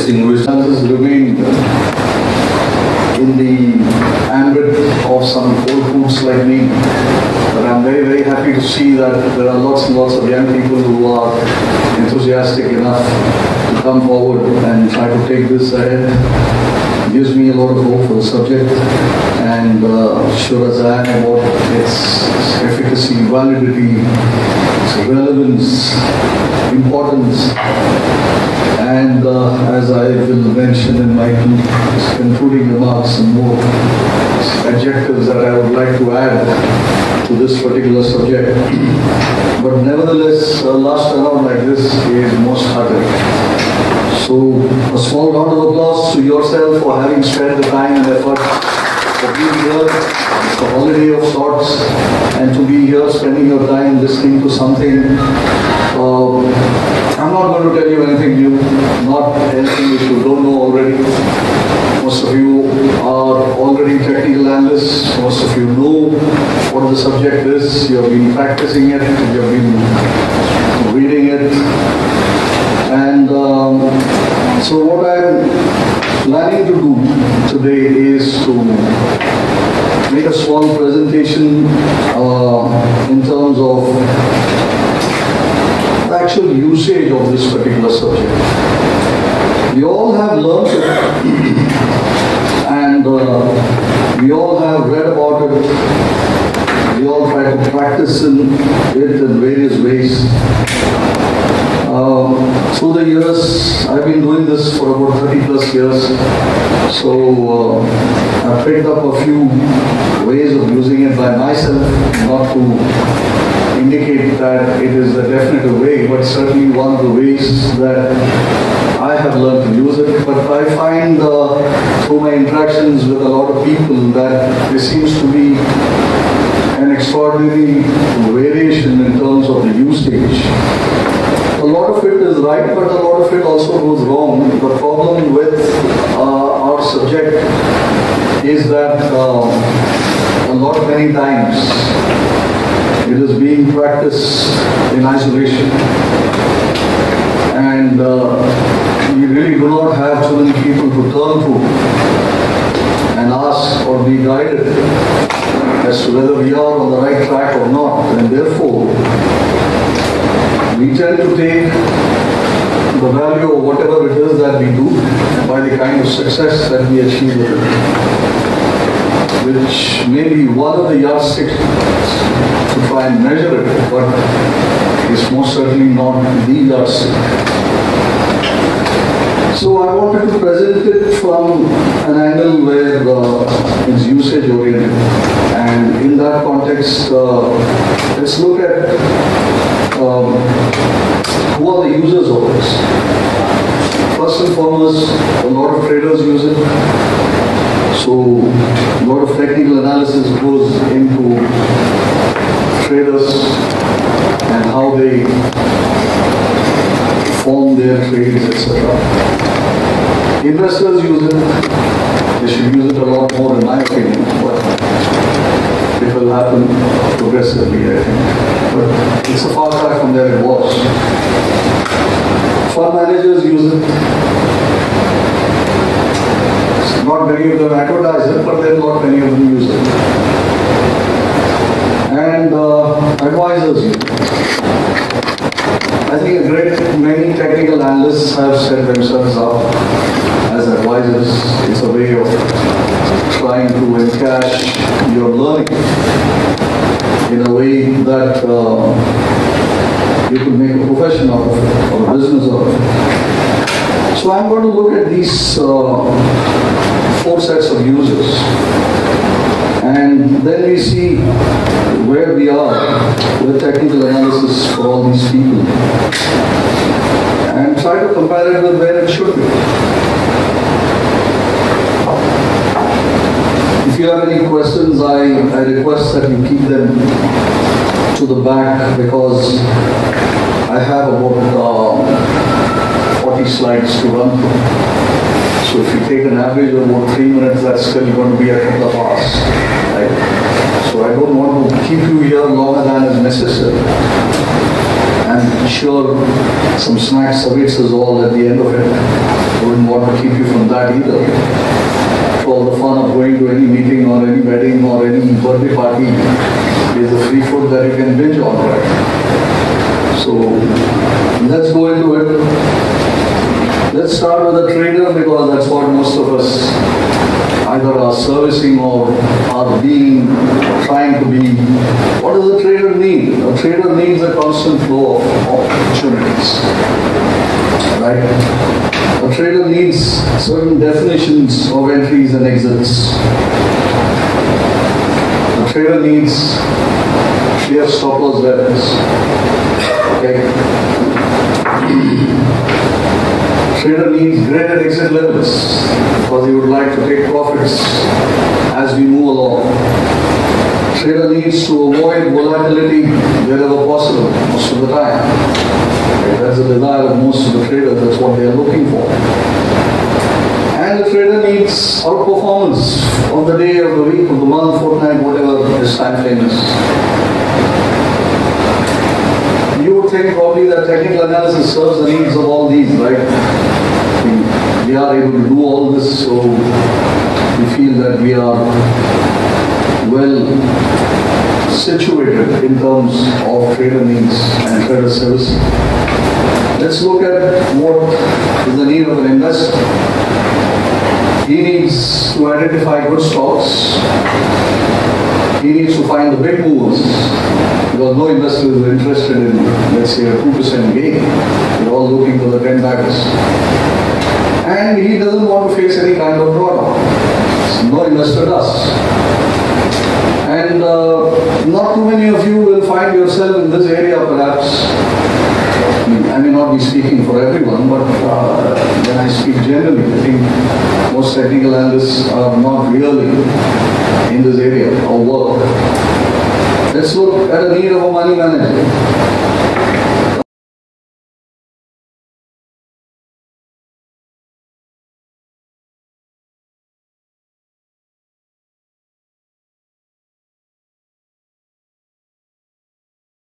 distinguished has remained in the ambit of some old foods like me. But I'm very, very happy to see that there are lots and lots of young people who are enthusiastic enough to come forward and try to take this ahead. It gives me a lot of hope for the subject, and sure as I am about its efficacy, validity, its relevance, importance. And as I will mention in my concluding remarks, some more adjectives that I would like to add to this particular subject. But nevertheless, a last turnout like this is most heartening. So, a small round of applause to yourself for having spent the time and effort for being here. It's a holiday of sorts, and to be here spending your time listening to something. I'm not going to tell you anything new, not anything which you don't know already. Most of you are already technical analysts. Most of you know what the subject is. You have been practicing it, you have been reading it. And so what I'm planning to do today is to make a small presentation in terms of the actual usage of this particular subject. We all have learned it, and we all have read about it. We all try to practice it in various ways. Through the years, I've been doing this for about 30 plus years. So I've picked up a few ways of using it by myself, not to indicate that it is a definitive way, but certainly one of the ways that I have learned to use it. But I find through my interactions with a lot of people that there seems to be an extraordinary variation in terms of the usage. A lot of it is right, but a lot of it also goes wrong. The problem with our subject is that many times it is being practiced in isolation, and we really do not have too many people to turn to and ask or be guided as to whether we are on the right track or not. And therefore, we tend to take the value of whatever it is that we do by the kind of success that we achieve with it, which may be one of the yardsticks to try and measure it, but it's most certainly not the yardstick. So I wanted to present it from an angle where it's usage oriented, and in that context, let's look at who are the users of this. First and foremost, a lot of traders use it. So a lot of technical analysis goes into traders and how they form their trades, etc. Investors use it. They should use it a lot more in my opinion, but it will happen progressively, I think. But it's a far cry from there it was. Fund managers use it. Not many of them advertise it, but then not many of them use it. And advisors use it. I think a great many technical analysts have set themselves up as advisors. It's a way of trying to encash your learning in a way that you could make a profession out of it, or a business out of it. So I'm going to look at these 4 sets of users, and then we see where we are with technical analysis for all these people, and try to compare it with where it should be. If you have any questions, I request that you keep them to the back, because I have about 40 slides to run through. So if you take an average of about 3 minutes, that's still going to be a couple of hours. Right? So I don't want to keep you here longer than is necessary. And sure some snacks awaits us all at the end of it. Wouldn't want to keep you from that either. For all the fun of going to any meeting or any wedding or any birthday party, there's a free food that you can binge on, right? So let's go into it. Let's start with a trader because that's what most of us either are servicing or are being, or trying to be. What does a trader need? A trader needs a constant flow of opportunities, right? A trader needs certain definitions of entries and exits. A trader needs clear stop loss levels. Okay. Trader needs greater exit levels because he would like to take profits as we move along. Trader needs to avoid volatility wherever possible, most of the time. Okay, that's the desire of most of the traders, that's what they are looking for. And the trader needs outperformance on the day, of the week, of the month, fortnight, whatever his time frame is. You would think probably that technical analysis serves the needs of all these, right? We are able to do all this, so we feel that we are well situated in terms of trader needs and trader service. Let's look at what is the need of an investor. He needs to identify good stocks. He needs to find the big movers, because no investor is interested in, let's say, a 2% gain. They're all looking for the 10 baggers. And he doesn't want to face any kind of drawdown. No investor does. And not too many of you will find yourself in this area, perhaps. I may not be speaking for everyone, but when I speak generally, I think most technical analysts are not really in this area of work. Let's look at the need of a money manager.